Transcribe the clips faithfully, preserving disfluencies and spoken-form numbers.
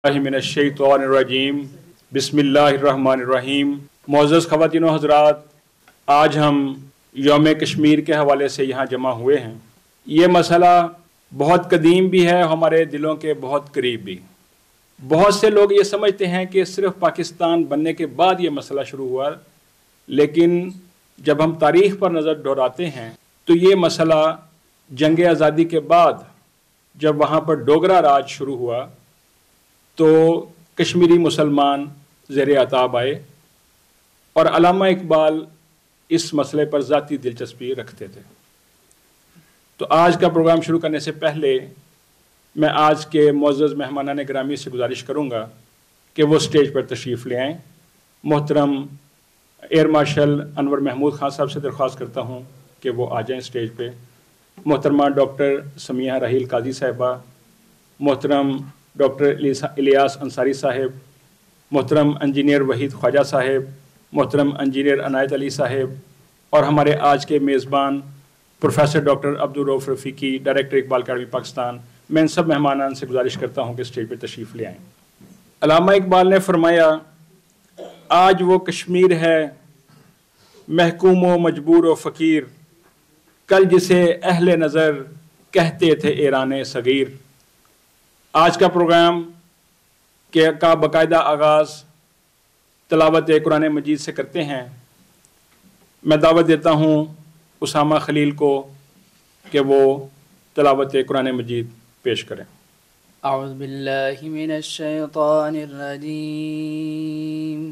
मिनश्शैतानिर्रजीम बिस्मिल्लाहिर्रहमानिर्रहीम। मुअज़्ज़ज़ ख़वातीन व हज़रात, आज हम यौम कश्मीर के हवाले से यहाँ जमा हुए हैं। ये मसला बहुत कदीम भी है, हमारे दिलों के बहुत करीब भी। बहुत से लोग ये समझते हैं कि सिर्फ़ पाकिस्तान बनने के बाद ये मसला शुरू हुआ, लेकिन जब हम तारीख़ पर नज़र दोहराते हैं तो ये मसला जंग आज़ादी के बाद जब वहाँ पर डोगरा राज शुरू हुआ तो कश्मीरी मुसलमान ज़ेर अताब आए और अल्लामा इकबाल इस मसले पर ज़ाती दिलचस्पी रखते थे। तो आज का प्रोग्राम शुरू करने से पहले मैं आज के मुअज़्ज़ज़ मेहमानान गिरामी से गुजारिश करूँगा कि वो स्टेज पर तशरीफ़ ले आएँ। मोहतरम एयर मार्शल अनवर महमूद खान साहब से दरख्वास्त करता हूँ कि वो आ जाएँ स्टेज पे। मोहतरमा डॉक्टर समिया राहील काजी साहिबा, मोहतरम डॉक्टर इलियास अंसारी साहिब, मोहतरम इंजीनियर वहीद ख्वाजा साहिब, मोहतरम इंजीनियर अनायत अली साहिब और हमारे आज के मेज़बान professor doctor Abdul Rauf Rafiqui, director Iqbal academy Pakistan. मैं इन सब मेहमानान से गुजारिश करता हूँ कि स्टेज पर तशरीफ़ ले आएँ। अल्लामा इकबाल ने फरमाया, आज वो कश्मीर है महकूम व मजबूर व फ़कीर, कल जिसे अहले नज़र कहते थे ईरान सगीर। आज का प्रोग्राम के का बाकायदा आगाज़ तिलावत कुरान मजीद से करते हैं। मैं दावत देता हूँ उसामा खलील को कि वो तिलावत कुरान मजीद पेश करें। अऊज़ु बिल्लाहि मिनश शैतानिर रजीम।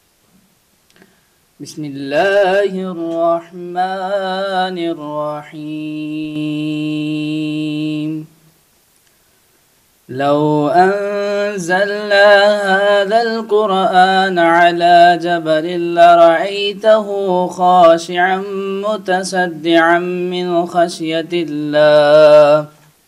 बिस्मिल्लाहिर रहमानिर रहीम। लौ अंज़लना हाज़ल क़ुरआन अला जबलिन लरअयतहु ख़ाशिअन मुतसद्दिअन मिन ख़श्यतिल्लाह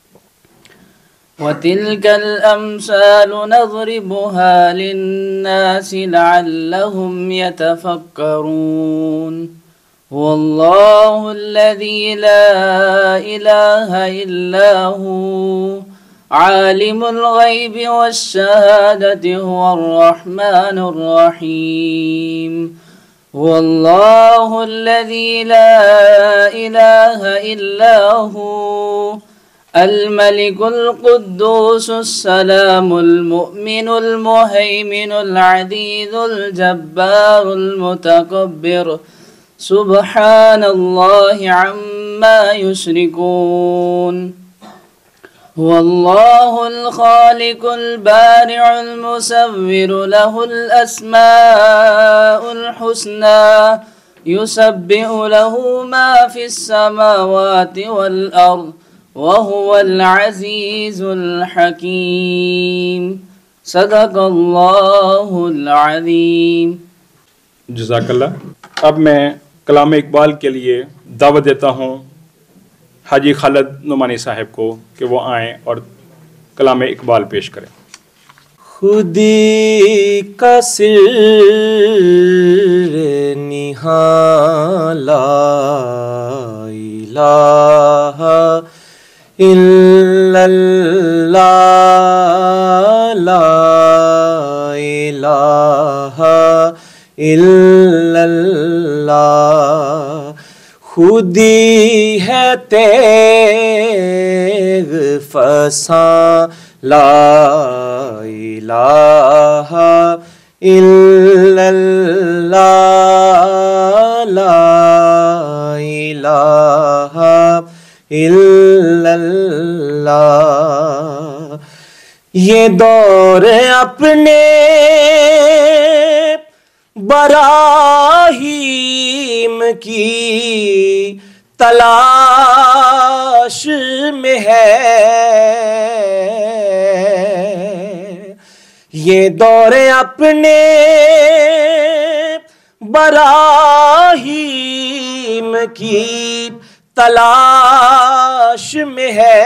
वतिल्कल अम्सालु नज़रिबुहा लिन्नासि लअल्लहुम यतफ़क्करून। वल्लाहुल्लज़ी ला इलाहा इल्ला हु आलिमुल ग़ैबि वश्शहादति हुवर रहमानुर रहीम। वल्लाहुल्लज़ी ला इलाहा इल्ला हु अल-मलिकुल क़ुद्दूसुस सलामुल मुअ्मिनुल मुहैमिनुल अज़ीज़ुल जब्बारुल मुतकब्बिर सुब्हानल्लाहि अम्मा युश्रिकून। वल्लाहुल ख़ालिक़ुल बारिउल मुसव्विरु लहुल अस्माउल हुस्ना युसब्बिहु लहु मा फिस समावाति वल अर्ज़ वहुवल अज़ीज़ुल हकीम। सदक़ल्लाहुल अज़ीम। जज़ाकल्लाह। अब मैं कलाम इकबाल के लिए दावत देता हूँ हाजी खालिद नुमानी साहब को कि वो आएँ और कलाम इकबाल पेश करें। खुदी का सिर निहा ला इलाहा इल्लल्लाह ला इलाहा इल्लल्लाह। खुदी है तेग फसां ला इलाहा इल्लल्लाह ला इलाहा इल्लल्लाह। ये दौर अपने बराहीम की तलाश में है। ये दौर अपने बराहीम की तलाश में है।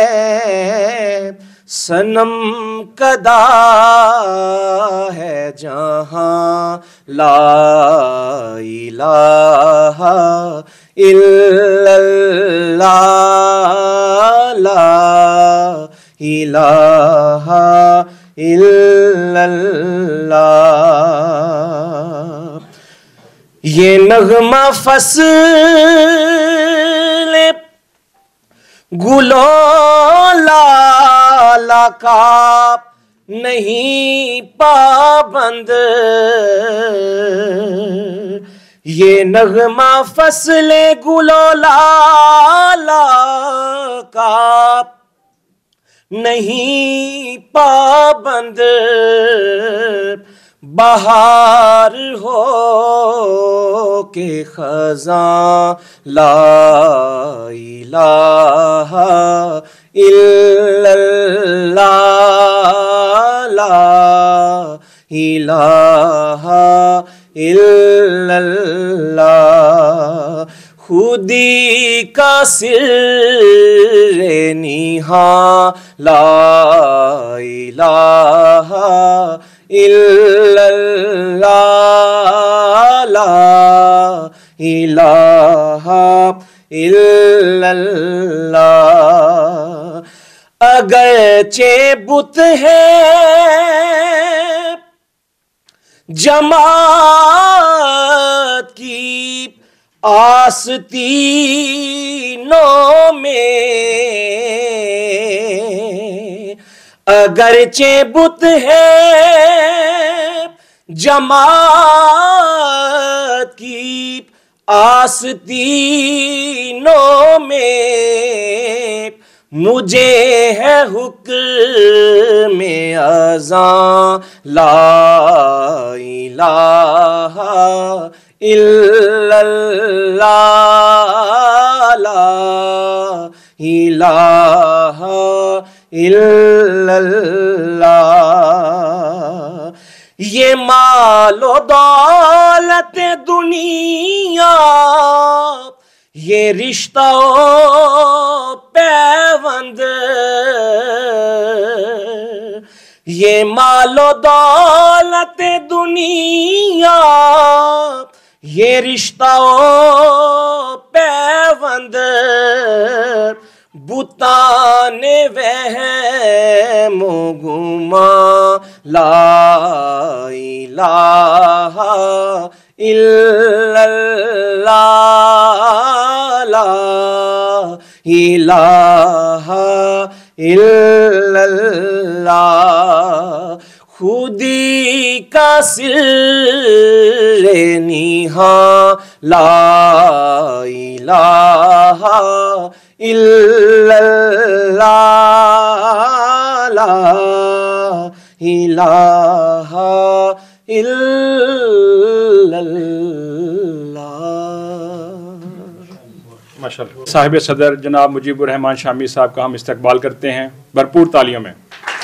सनम कदा है जहाँ ला इलाहा इल्लल्लाह ला इलाहा الا اللہ۔ یہ نغمہ فصل گلو لالا کا نہیں پابند، یہ نغمہ فصل گلو لالا کا نہیں پابند، بہار ہو کے خزاں لا الہ الا اللہ، لا الہ الا اللہ۔ خودی کا سر نہاں لا الہ الا اللہ، لا الہ الا اللہ۔ اگرچہ بت ہے جماعت کی آستینوں میں، اگرچہ بت ہے جماعت کی آستینوں میں، مجھے ہے حکم اذاں لا الہ الا اللہ، لا الہ الا اللہ۔ یہ مال و دولت دنیا، یہ رشتہ و پیوند، یہ مال و دولت دنیا، یہ رشتہ و پیوند، بتان وہم و گمان لا الہ الا اللہ، لا الہ الا اللہ۔ خودی کا سر نہاں لا الہ الا اللہ، لا الہ الا اللہ۔ ماشاءاللہ۔ صاحب صدر جناب مجیب الرحمان شامی صاحب کا ہم استقبال کرتے ہیں بھرپور تالیوں میں۔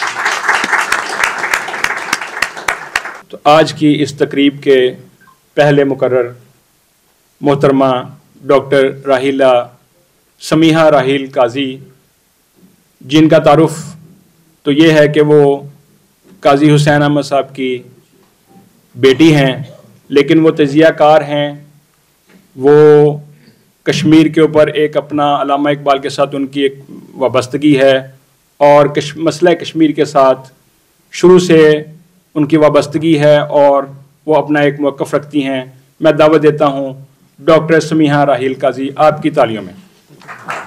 تو آج کی اس تقریب کے پہلے مقرر محترمہ ڈاکٹر راحیلہ سمیحہ راحیل قاضی، جن کا تعارف تو یہ ہے کہ وہ قاضی حسین احمد صاحب کی بیٹی ہیں، لیکن وہ تجزیہ کار ہیں۔ وہ کشمیر کے اوپر ایک اپنا علامہ اقبال کے ساتھ ان کی ایک وابستگی ہے، اور مسئلہ کشمیر کے ساتھ شروع سے ان کی وابستگی ہے، اور وہ اپنا ایک موقف رکھتی ہیں۔ میں دعوت دیتا ہوں ڈاکٹر سمیحہ راحیل قاضی، آپ کی تالیوں میں۔